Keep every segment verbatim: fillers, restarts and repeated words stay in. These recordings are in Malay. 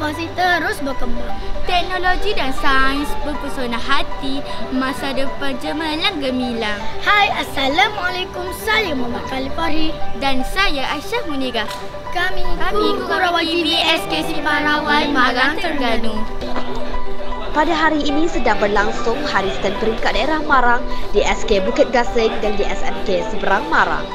masih terus berkembang. Teknologi dan sains berpesona hati, masa depan cemerlang gemilang. Hai, Assalamualaikum. Saya Muhammad Khalid Fahri dan saya Aisyah Munirah. Kami, Kami Kukurawai T V S K C Parawai, Marang, Terengganu. Pada hari ini sedang berlangsung Hari Stand Peringkat Daerah Marang di S K Bukit Gasing dan di S M K Seberang Marang.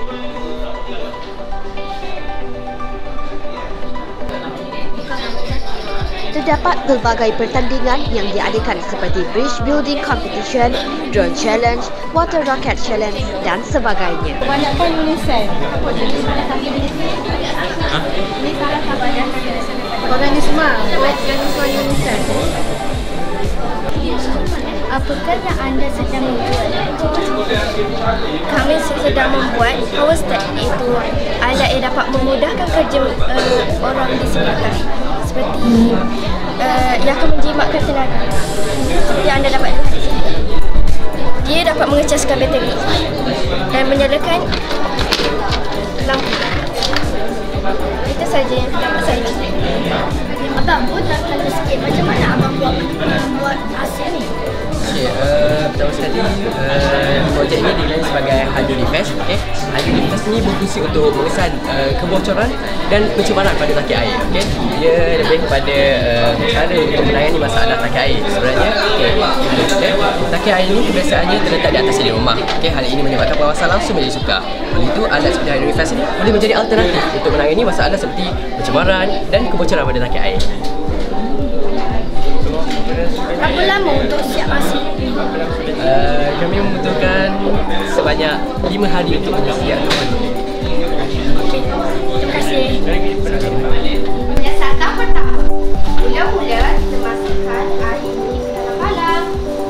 Terdapat pelbagai pertandingan yang diadakan seperti Bridge Building Competition, Drone Challenge, Water Rocket Challenge dan sebagainya. Kebanyakan Unisan. Ini salah kebanyakan organisme. Organisme Unisan. Apakah yang anda sedang membuat? Kami sedang membuat power stack, iaitu alat yang dapat memudahkan kerja uh, orang di sekitar, seperti uh, yang akan menjimatkan tenaga. Seperti anda dapat lihat di sini, dia dapat mengecaskan bateri dan menyalakan lampu. Itu saja yang dapat saya cakap. Abang pun nak kata sikit macam mana abang buat buat hasil ni? Okay, uh, pertama sekali uh, projek ini digelar sebagai Hydrodefense. Okay, Hydrodefense ini berfungsi untuk mengesan uh, kebocoran dan pencemaran pada tangki air. Okay, dia lebih kepada uh, cara untuk menangani masalah tangki air. Sebenarnya, okay, okay, tangki air ini kebiasaannya terletak di atas sedia rumah. Okay, hal ini menyebabkan pengawasan langsung menjadi sukar. Oleh itu, alat seperti Hydrodefense ini boleh menjadi alternatif untuk menangani masalah seperti pencemaran dan kebocoran pada tangki air. Berapa lama untuk siap hasil? Uh, kami membutuhkan sebanyak lima hari untuk siap. Terima kasih. Penyiasatan pertama. Mula-mula kita masukkan air ini ke dalam palang.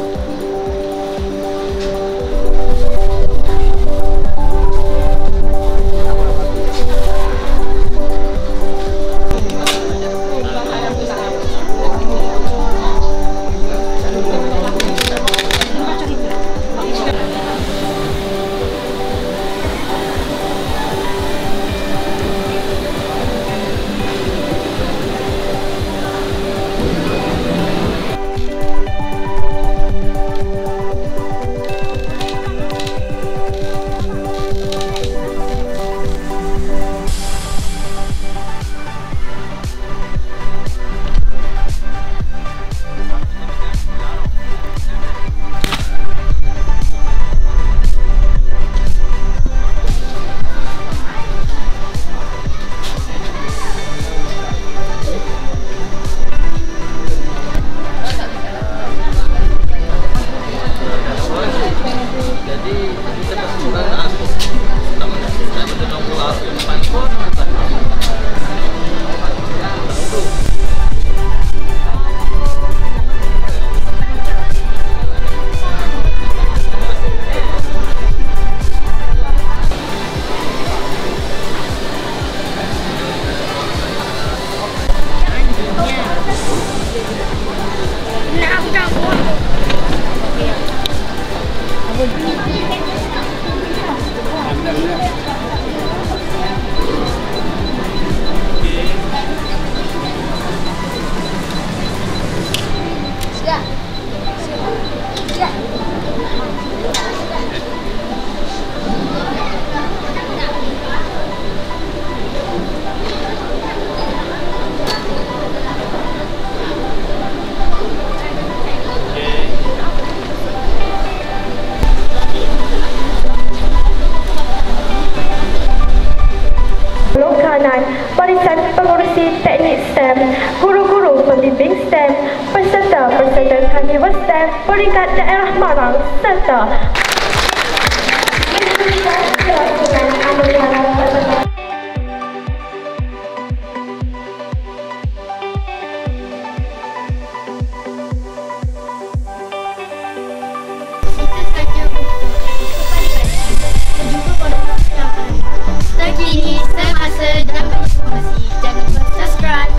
Barisan pengurusi teknik STEM, guru-guru pembimbing STEM, peserta-peserta karnival STEM peringkat daerah Marang serta terkini, semasa dan informasi. Jangan lupa subscribe.